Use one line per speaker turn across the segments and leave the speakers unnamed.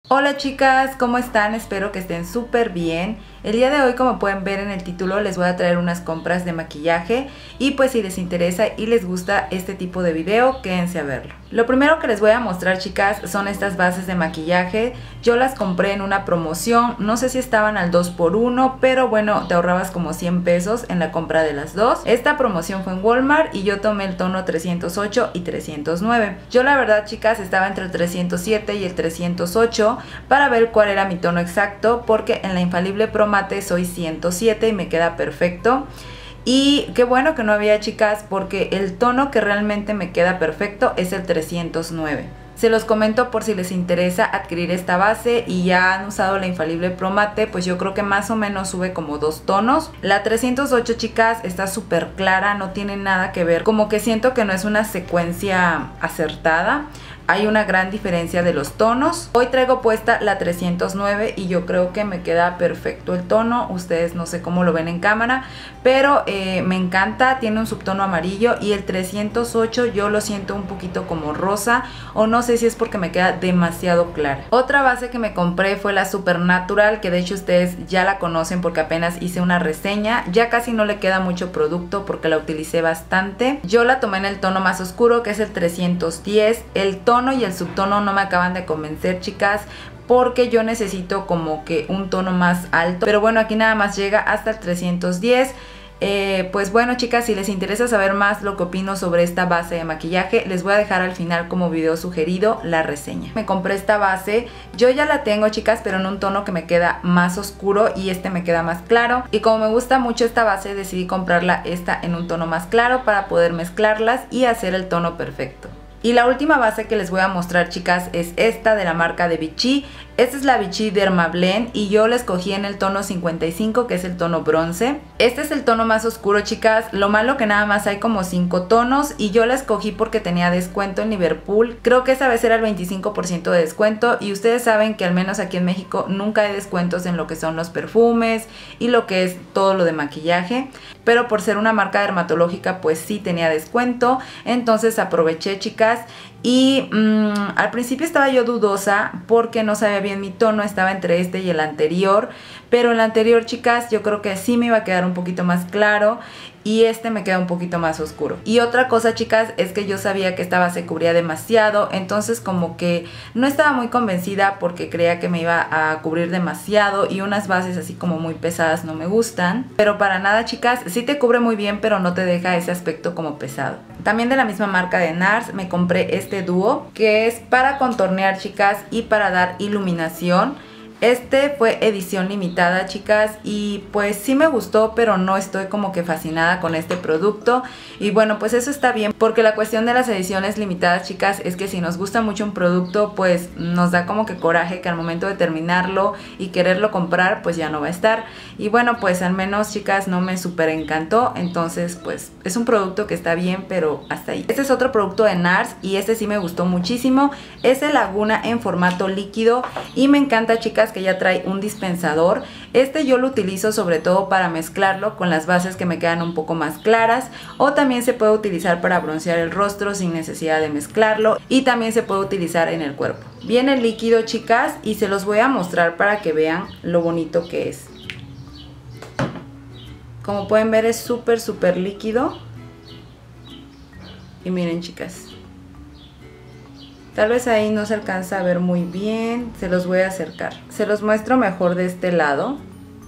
Hola chicas, ¿cómo están? Espero que estén súper bien. El día de hoy, como pueden ver en el título, les voy a traer unas compras de maquillaje y pues si les interesa y les gusta este tipo de video, quédense a verlo. Lo primero que les voy a mostrar, chicas, son estas bases de maquillaje. Yo las compré en una promoción, no sé si estaban al 2x1, pero bueno, te ahorrabas como 100 pesos en la compra de las dos. Esta promoción fue en Walmart y yo tomé el tono 308 y 309. Yo la verdad, chicas, estaba entre el 307 y el 308 para ver cuál era mi tono exacto, porque en la Infalible Pro Mate soy 107 y me queda perfecto. Y qué bueno que no había, chicas, porque el tono que realmente me queda perfecto es el 309. Se los comento por si les interesa adquirir esta base y ya han usado la Infalible Pro Mate, pues yo creo que más o menos sube como 2 tonos. La 308, chicas, está súper clara, no tiene nada que ver, como que siento que no es una secuencia acertada. Hay una gran diferencia de los tonos. Hoy traigo puesta la 309 y yo creo que me queda perfecto el tono. Ustedes no sé cómo lo ven en cámara, pero me encanta. Tiene un subtono amarillo y el 308 yo lo siento un poquito como rosa, o no sé si es porque me queda demasiado clara. Otra base que me compré fue la Supernatural, que de hecho ustedes ya la conocen porque apenas hice una reseña. Ya casi no le queda mucho producto porque la utilicé bastante. Yo la tomé en el tono más oscuro, que es el 310. El tono y el subtono no me acaban de convencer, chicas, porque yo necesito como que un tono más alto, pero bueno, aquí nada más llega hasta el 310. Pues bueno, chicas, si les interesa saber más lo que opino sobre esta base de maquillaje, les voy a dejar al final como video sugerido la reseña. Me compré esta base, yo ya la tengo, chicas, pero en un tono que me queda más oscuro y este me queda más claro, y como me gusta mucho esta base decidí comprarla esta en un tono más claro para poder mezclarlas y hacer el tono perfecto. Y la última base que les voy a mostrar, chicas, es esta de la marca de Vichy. Esta es la Vichy Derma Blend y yo la escogí en el tono 55, que es el tono bronce. Este es el tono más oscuro, chicas. Lo malo que nada más hay como 5 tonos y yo la escogí porque tenía descuento en Liverpool. Creo que esa vez era el 25% de descuento y ustedes saben que al menos aquí en México nunca hay descuentos en lo que son los perfumes y lo que es todo lo de maquillaje. Pero por ser una marca dermatológica pues sí tenía descuento, entonces aproveché, chicas. Y al principio estaba yo dudosa porque no sabía bien mi tono, estaba entre este y el anterior, pero el anterior, chicas, yo creo que sí me iba a quedar un poquito más claro y este me queda un poquito más oscuro. Y otra cosa, chicas, es que yo sabía que esta base cubría demasiado, entonces como que no estaba muy convencida porque creía que me iba a cubrir demasiado y unas bases así como muy pesadas no me gustan. Pero para nada, chicas, sí te cubre muy bien, pero no te deja ese aspecto como pesado. También de la misma marca de NARS me compré este dúo que es para contornear, chicas, y para dar iluminación. Este fue edición limitada, chicas, y pues sí me gustó, pero no estoy como que fascinada con este producto. Y bueno, pues eso está bien, porque la cuestión de las ediciones limitadas, chicas, es que si nos gusta mucho un producto, pues nos da como que coraje que al momento de terminarlo y quererlo comprar, pues ya no va a estar. Y bueno, pues al menos, chicas, no me súper encantó, entonces pues es un producto que está bien, pero hasta ahí. Este es otro producto de NARS y este sí me gustó muchísimo. Es el Laguna en formato líquido y me encanta, chicas, que ya trae un dispensador. Este yo lo utilizo sobre todo para mezclarlo con las bases que me quedan un poco más claras, o también se puede utilizar para broncear el rostro sin necesidad de mezclarlo, y también se puede utilizar en el cuerpo. Viene líquido, chicas, y se los voy a mostrar para que vean lo bonito que es. Como pueden ver, es súper líquido. Y miren, chicas, tal vez ahí no se alcanza a ver muy bien, se los voy a acercar. Se los muestro mejor de este lado.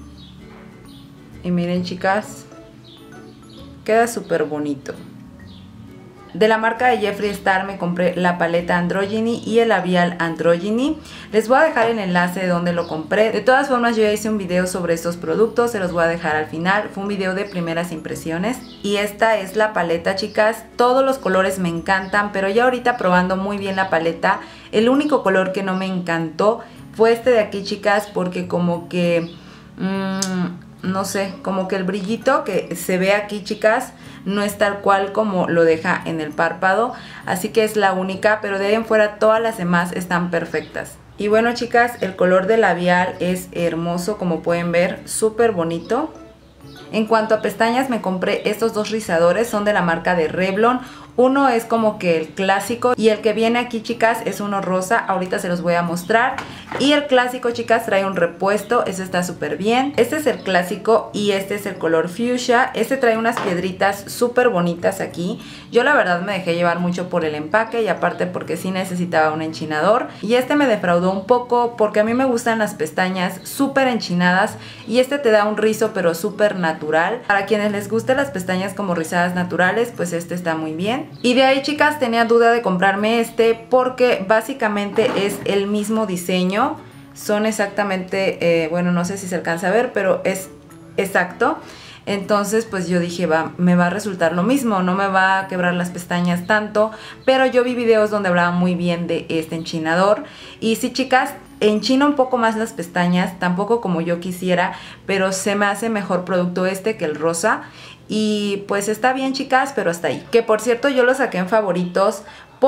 Y miren, chicas, queda súper bonito. De la marca de Jeffree Star me compré la paleta Androgyny y el labial Androgyny. Les voy a dejar el enlace de donde lo compré. De todas formas, yo ya hice un video sobre estos productos, se los voy a dejar al final. Fue un video de primeras impresiones. Y esta es la paleta, chicas. Todos los colores me encantan, pero ya ahorita probando muy bien la paleta, el único color que no me encantó fue este de aquí, chicas, porque como que no sé, como que el brillito que se ve aquí, chicas, no es tal cual como lo deja en el párpado, así que es la única, pero de ahí en fuera todas las demás están perfectas. Y bueno, chicas, el color del labial es hermoso, como pueden ver, súper bonito. En cuanto a pestañas, me compré estos dos rizadores, son de la marca de Revlon. Uno es como que el clásico y el que viene aquí, chicas, es uno rosa. Ahorita se los voy a mostrar. Y el clásico, chicas, trae un repuesto. Ese está súper bien. Este es el clásico y este es el color fuchsia. Este trae unas piedritas súper bonitas aquí. Yo la verdad me dejé llevar mucho por el empaque y aparte porque sí necesitaba un enchinador. Y este me defraudó un poco porque a mí me gustan las pestañas súper enchinadas y este te da un rizo pero súper natural. Para quienes les gustan las pestañas como rizadas naturales, pues este está muy bien. Y de ahí, chicas, tenía duda de comprarme este porque básicamente es el mismo diseño. Son exactamente, bueno, no sé si se alcanza a ver, pero es exacto. Entonces pues yo dije, me va a resultar lo mismo, no me va a quebrar las pestañas tanto. Pero yo vi videos donde hablaban muy bien de este enchinador. Y sí, chicas, enchina un poco más las pestañas, tampoco como yo quisiera, pero se me hace mejor producto este que el rosa. Y pues está bien, chicas, pero hasta ahí. Que por cierto yo lo saqué en favoritos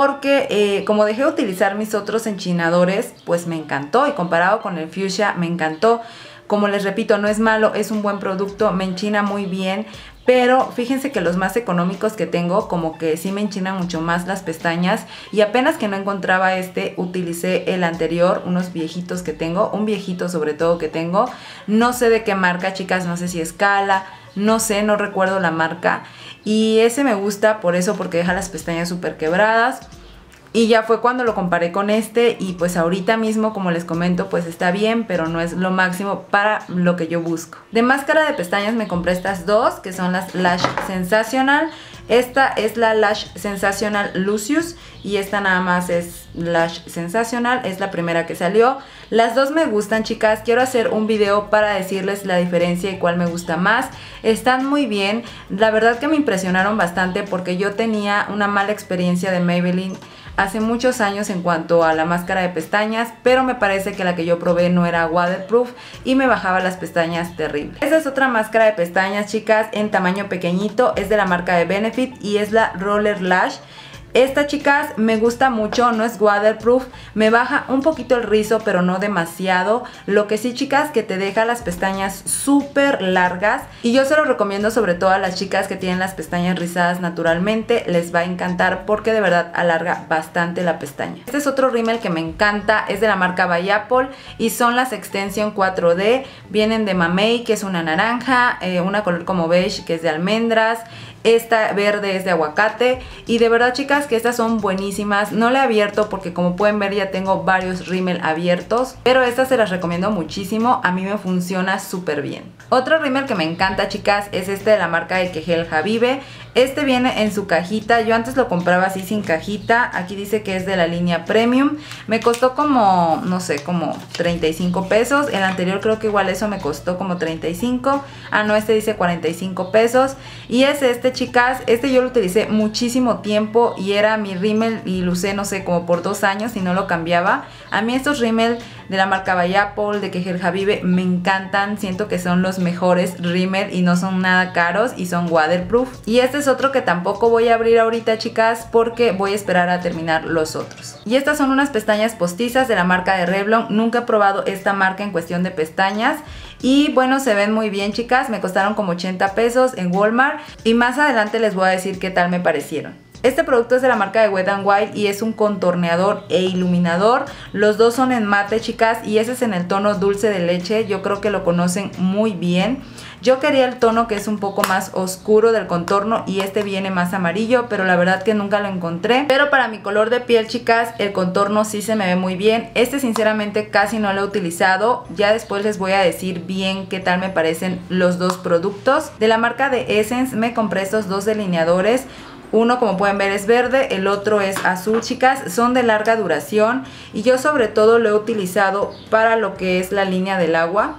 porque como dejé de utilizar mis otros enchinadores, pues me encantó. Y comparado con el fuchsia me encantó. Como les repito, no es malo, es un buen producto, me enchina muy bien. Pero fíjense que los más económicos que tengo como que sí me enchinan mucho más las pestañas. Y apenas que no encontraba este, utilicé el anterior, unos viejitos que tengo. Un viejito sobre todo que tengo. No sé de qué marca, chicas, no sé si es Cala. No sé, no recuerdo la marca. Y ese me gusta por eso, porque deja las pestañas súper quebradas. Y ya fue cuando lo comparé con este y pues ahorita mismo, como les comento, pues está bien, pero no es lo máximo para lo que yo busco. De máscara de pestañas me compré estas dos, que son las Lash Sensational. Esta es la Lash Sensational Lucius y esta nada más es Lash Sensational, es la primera que salió. Las dos me gustan, chicas, quiero hacer un video para decirles la diferencia y cuál me gusta más. Están muy bien, la verdad que me impresionaron bastante porque yo tenía una mala experiencia de Maybelline hace muchos años en cuanto a la máscara de pestañas, pero me parece que la que yo probé no era waterproof y me bajaba las pestañas terrible. Esta es otra máscara de pestañas, chicas, en tamaño pequeñito, es de la marca de Benefit y es la Roller Lash. Esta, chicas, me gusta mucho, no es waterproof, me baja un poquito el rizo pero no demasiado. Lo que sí, chicas, que te deja las pestañas súper largas y yo se lo recomiendo sobre todo a las chicas que tienen las pestañas rizadas naturalmente, les va a encantar porque de verdad alarga bastante la pestaña. Este es otro rímel que me encanta, es de la marca By Apple y son las Extension 4D, vienen de Mamey, que es una naranja, una color como beige que es de almendras. Esta verde es de aguacate y de verdad, chicas, que estas son buenísimas. No la he abierto porque como pueden ver ya tengo varios rímel abiertos, pero estas se las recomiendo muchísimo, a mí me funciona súper bien. Otro rímel que me encanta, chicas, es este de la marca de Kehel Habibe. Este viene en su cajita, yo antes lo compraba así sin cajita, aquí dice que es de la línea Premium. Me costó como, no sé, como 35 pesos, el anterior creo que igual eso me costó como 35, ah no, este dice 45 pesos y es este, chicas, este yo lo utilicé muchísimo tiempo y era mi rímel y lo usé, no sé, como por 2 años y no lo cambiaba. A mí estos rímel de la marca By Apple, de Kehel Habibe, me encantan, siento que son los mejores rímel y no son nada caros y son waterproof. Y este es otro que tampoco voy a abrir ahorita, chicas, porque voy a esperar a terminar los otros. Y estas son unas pestañas postizas de la marca de Revlon, nunca he probado esta marca en cuestión de pestañas. Y bueno, se ven muy bien, chicas, me costaron como 80 pesos en Walmart y más adelante les voy a decir qué tal me parecieron. Este producto es de la marca de Wet n Wild y es un contorneador e iluminador. Los dos son en mate, chicas, y ese es en el tono dulce de leche. Yo creo que lo conocen muy bien. Yo quería el tono que es un poco más oscuro del contorno y este viene más amarillo, pero la verdad que nunca lo encontré. Pero para mi color de piel, chicas, el contorno sí se me ve muy bien. Este sinceramente casi no lo he utilizado. Ya después les voy a decir bien qué tal me parecen los dos productos. De la marca de Essence me compré estos dos delineadores. Uno, como pueden ver, es verde, el otro es azul, chicas. Son de larga duración y yo sobre todo lo he utilizado para lo que es la línea del agua.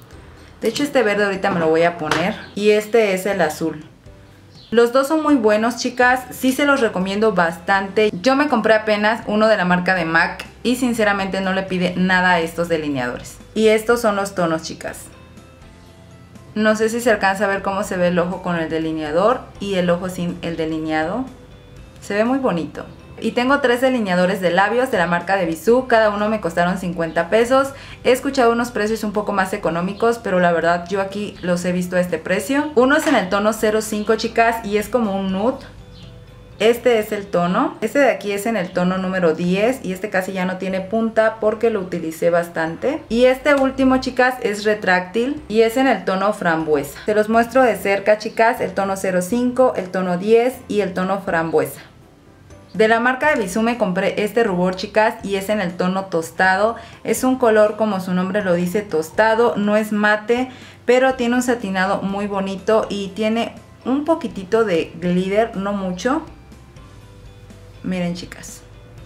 De hecho, este verde ahorita me lo voy a poner y este es el azul. Los dos son muy buenos, chicas, sí se los recomiendo bastante. Yo me compré apenas uno de la marca de MAC y sinceramente no le pide nada a estos delineadores. Y estos son los tonos, chicas. No sé si se alcanza a ver cómo se ve el ojo con el delineador y el ojo sin el delineado. Se ve muy bonito. Y tengo 3 delineadores de labios de la marca de Bisú, cada uno me costaron 50 pesos. He escuchado unos precios un poco más económicos, pero la verdad yo aquí los he visto a este precio. Uno es en el tono 05, chicas, y es como un nude. Este es el tono. Este de aquí es en el tono número 10 y este casi ya no tiene punta porque lo utilicé bastante. Y este último, chicas, es retráctil y es en el tono frambuesa. Se los muestro de cerca, chicas, el tono 05, el tono 10 y el tono frambuesa. De la marca de Bisú me compré este rubor, chicas, y es en el tono tostado. Es un color, como su nombre lo dice, tostado. No es mate, pero tiene un satinado muy bonito y tiene un poquitito de glitter, no mucho. Miren, chicas,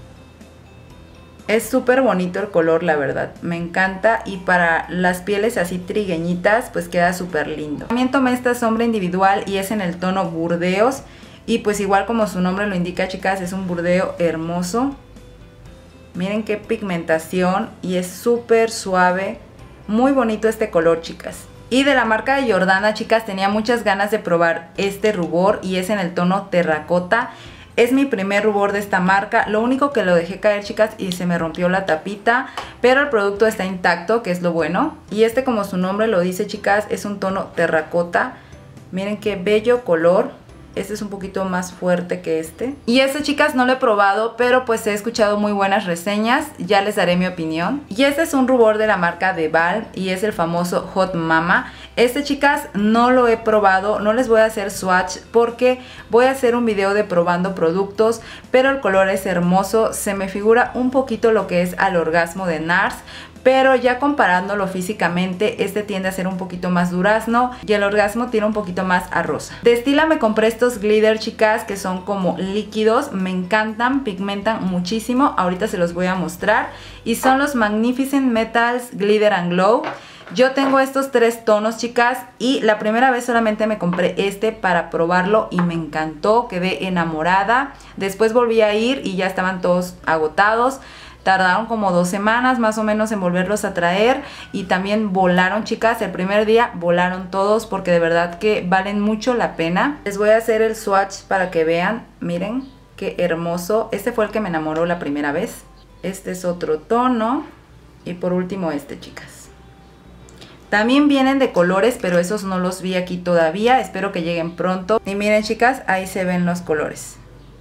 es súper bonito el color, la verdad, me encanta, y para las pieles así trigueñitas pues queda súper lindo. También tomé esta sombra individual y es en el tono burdeos y pues igual como su nombre lo indica, chicas, es un burdeo hermoso. Miren qué pigmentación y es súper suave, muy bonito este color, chicas. Y de la marca de Jordana, chicas, tenía muchas ganas de probar este rubor y es en el tono terracota. Es mi primer rubor de esta marca, lo único que lo dejé caer, chicas, y se me rompió la tapita, pero el producto está intacto, que es lo bueno. Y este, como su nombre lo dice, chicas, es un tono terracota. Miren qué bello color. Este es un poquito más fuerte que este. Y este, chicas, no lo he probado, pero pues he escuchado muy buenas reseñas. Ya les daré mi opinión. Y este es un rubor de la marca de Balm y es el famoso Hot Mama. Este, chicas, no lo he probado. No les voy a hacer swatch porque voy a hacer un video de probando productos. Pero el color es hermoso. Se me figura un poquito lo que es al orgasmo de NARS. Pero ya comparándolo físicamente, este tiende a ser un poquito más durazno y el orgasmo tiene un poquito más a rosa. De Stila me compré estos glitter, chicas, que son como líquidos. Me encantan, pigmentan muchísimo. Ahorita se los voy a mostrar. Y son los Magnificent Metals Glitter and Glow. Yo tengo estos 3 tonos, chicas, y la primera vez solamente me compré este para probarlo y me encantó. Quedé enamorada. Después volví a ir y ya estaban todos agotados. Tardaron como 2 semanas más o menos en volverlos a traer y también volaron, chicas. El primer día volaron todos porque de verdad que valen mucho la pena. Les voy a hacer el swatch para que vean. Miren qué hermoso. Este fue el que me enamoró la primera vez. Este es otro tono. Y por último este, chicas. También vienen de colores, pero esos no los vi aquí todavía. Espero que lleguen pronto. Y miren, chicas, ahí se ven los colores.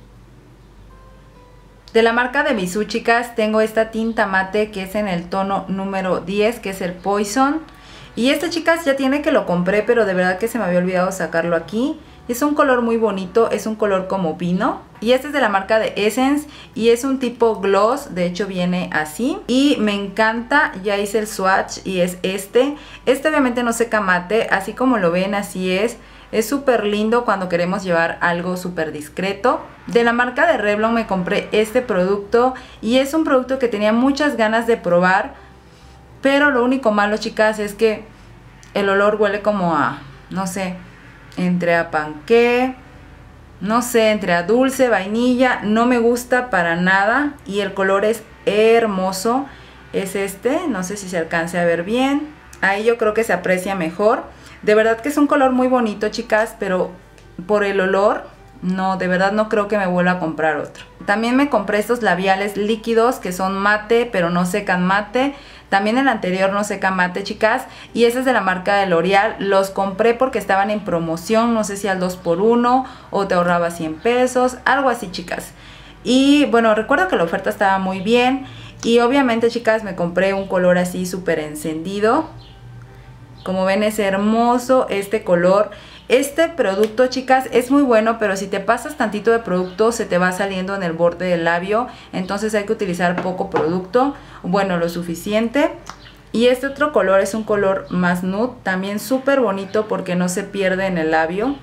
De la marca de Bisú, chicas, tengo esta tinta mate que es en el tono número 10, que es el Poison. Y este, chicas, ya tiene que lo compré, pero de verdad que se me había olvidado sacarlo aquí. Es un color muy bonito, es un color como vino. Y este es de la marca de Essence y es un tipo gloss, de hecho viene así. Y me encanta, ya hice el swatch y es este. Este obviamente no seca mate, así como lo ven, así es. Es súper lindo cuando queremos llevar algo súper discreto. De la marca de Revlon me compré este producto y es un producto que tenía muchas ganas de probar. Pero lo único malo, chicas, es que el olor huele como a, no sé, entre a panqué, no sé, entre a dulce, vainilla. No me gusta para nada y el color es hermoso. Es este, no sé si se alcance a ver bien. Ahí yo creo que se aprecia mejor. De verdad que es un color muy bonito, chicas, pero por el olor, no, de verdad no creo que me vuelva a comprar otro. También me compré estos labiales líquidos que son mate, pero no secan mate. También el anterior no seca mate, chicas. Y ese es de la marca de L'Oreal. Los compré porque estaban en promoción, no sé si al 2x1 o te ahorraba 100 pesos, algo así, chicas. Y bueno, recuerdo que la oferta estaba muy bien. Y obviamente, chicas, me compré un color así súper encendido. Como ven, es hermoso este color. Este producto, chicas, es muy bueno, pero si te pasas tantito de producto se te va saliendo en el borde del labio. Entonces hay que utilizar poco producto, bueno, lo suficiente. Y este otro color es un color más nude, también súper bonito porque no se pierde en el labio.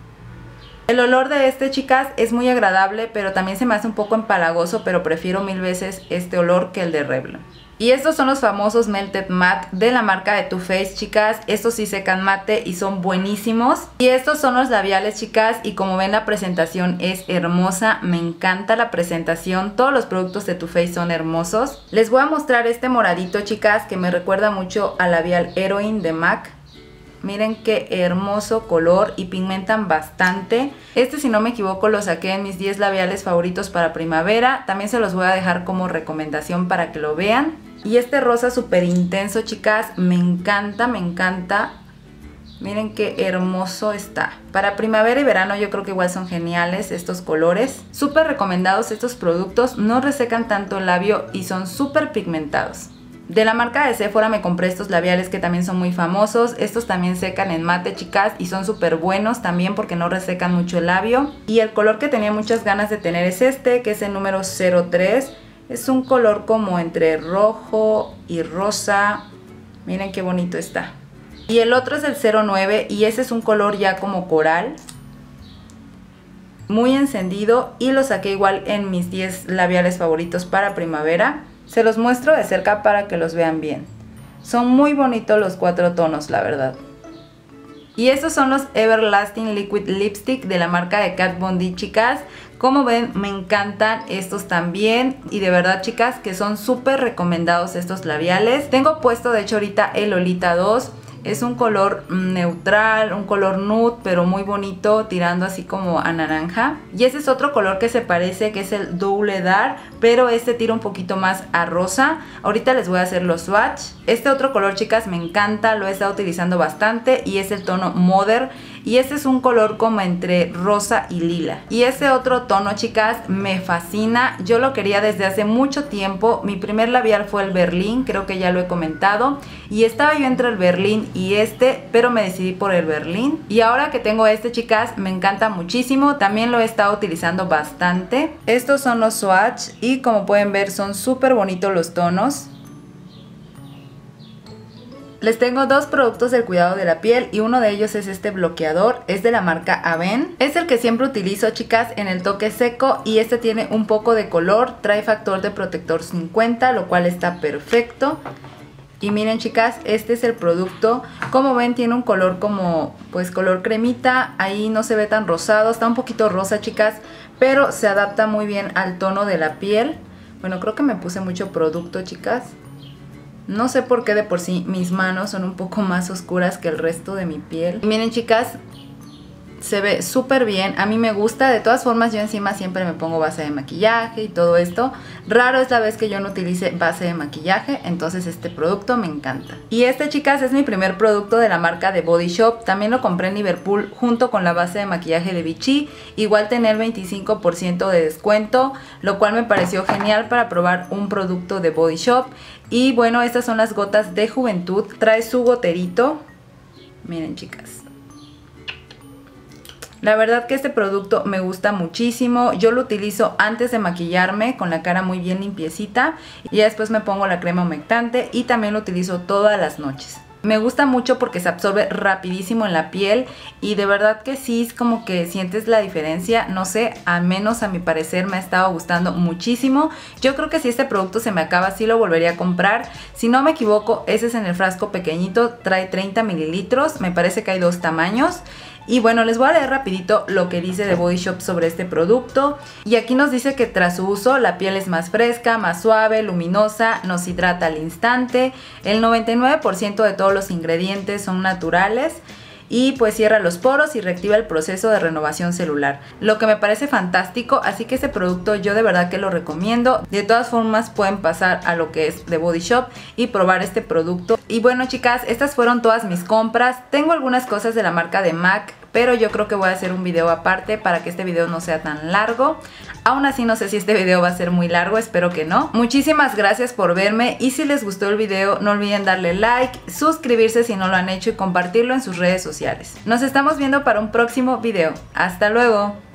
El olor de este, chicas, es muy agradable, pero también se me hace un poco empalagoso, pero prefiero 1000 veces este olor que el de Revlon. Y estos son los famosos Melted Matte de la marca de Too Faced, chicas. Estos sí secan mate y son buenísimos. Y estos son los labiales, chicas, y como ven la presentación es hermosa. Me encanta la presentación. Todos los productos de Too Faced son hermosos. Les voy a mostrar este moradito, chicas, que me recuerda mucho al labial Heroine de MAC. Miren qué hermoso color y pigmentan bastante. Este, si no me equivoco, lo saqué en mis 10 labiales favoritos para primavera. También se los voy a dejar como recomendación para que lo vean. Y este rosa súper intenso, chicas, me encanta, me encanta. Miren qué hermoso está. Para primavera y verano yo creo que igual son geniales estos colores. Súper recomendados estos productos, no resecan tanto el labio y son súper pigmentados. De la marca de Sephora me compré estos labiales que también son muy famosos. Estos también secan en mate, chicas, y son súper buenos también porque no resecan mucho el labio. Y el color que tenía muchas ganas de tener es este, que es el número 03. Es un color como entre rojo y rosa. Miren qué bonito está. Y el otro es el 09 y ese es un color ya como coral. Muy encendido y lo saqué igual en mis 10 labiales favoritos para primavera. Se los muestro de cerca para que los vean bien. Son muy bonitos los 4 tonos, la verdad. Y estos son los Everlasting Liquid Lipstick de la marca de Kat Von D, chicas. Como ven, me encantan estos también. Y de verdad, chicas, que son súper recomendados estos labiales. Tengo puesto, de hecho, ahorita el Lolita 2. Es un color neutral, un color nude, pero muy bonito, tirando así como a naranja. Y ese es otro color que se parece, que es el Double Dark, pero este tira un poquito más a rosa. Ahorita les voy a hacer los swatch. Este otro color, chicas, me encanta, lo he estado utilizando bastante y es el tono Mother. Y este es un color como entre rosa y lila. Y este otro tono, chicas, me fascina. Yo lo quería desde hace mucho tiempo. Mi primer labial fue el Berlín, creo que ya lo he comentado. Y estaba yo entre el Berlín y este, pero me decidí por el Berlín. Y ahora que tengo este, chicas, me encanta muchísimo. También lo he estado utilizando bastante. Estos son los swatch y como pueden ver son súper bonitos los tonos. Les tengo dos productos del cuidado de la piel y uno de ellos es este bloqueador, es de la marca Aven. Es el que siempre utilizo, chicas, en el toque seco y este tiene un poco de color, trae factor de protector 50, lo cual está perfecto. Y miren, chicas, este es el producto. Como ven, tiene un color como, pues color cremita, ahí no se ve tan rosado, está un poquito rosa, chicas, pero se adapta muy bien al tono de la piel. Bueno, creo que me puse mucho producto, chicas. No sé por qué de por sí mis manos son un poco más oscuras que el resto de mi piel. Y miren, chicas, se ve súper bien, a mí me gusta. De todas formas, yo encima siempre me pongo base de maquillaje y todo esto. Raro es la vez que yo no utilice base de maquillaje, entonces este producto me encanta. Y este, chicas, es mi primer producto de la marca de Body Shop. También lo compré en Liverpool junto con la base de maquillaje de Vichy. Igual tener 25% de descuento, lo cual me pareció genial para probar un producto de Body Shop. Y bueno, estas son las gotas de Juventud. Trae su goterito. Miren, chicas. La verdad que este producto me gusta muchísimo. Yo lo utilizo antes de maquillarme con la cara muy bien limpiecita. Y ya después me pongo la crema humectante y también lo utilizo todas las noches. Me gusta mucho porque se absorbe rapidísimo en la piel y de verdad que sí es como que sientes la diferencia, no sé, al menos a mi parecer me ha estado gustando muchísimo. Yo creo que si este producto se me acaba sí lo volvería a comprar. Si no me equivoco, ese es en el frasco pequeñito, trae 30 mililitros, me parece que hay dos tamaños. Y bueno, les voy a leer rapidito lo que dice de Body Shop sobre este producto. Y aquí nos dice que tras su uso la piel es más fresca, más suave, luminosa, nos hidrata al instante. El 99% de todos los ingredientes son naturales. Y pues cierra los poros y reactiva el proceso de renovación celular, lo que me parece fantástico. Así que este producto yo de verdad que lo recomiendo. De todas formas pueden pasar a lo que es de Body Shop y probar este producto. Y bueno, chicas, estas fueron todas mis compras. Tengo algunas cosas de la marca de MAC, pero yo creo que voy a hacer un video aparte para que este video no sea tan largo. Aún así no sé si este video va a ser muy largo, espero que no. Muchísimas gracias por verme y si les gustó el video no olviden darle like, suscribirse si no lo han hecho y compartirlo en sus redes sociales. Nos estamos viendo para un próximo video. ¡Hasta luego!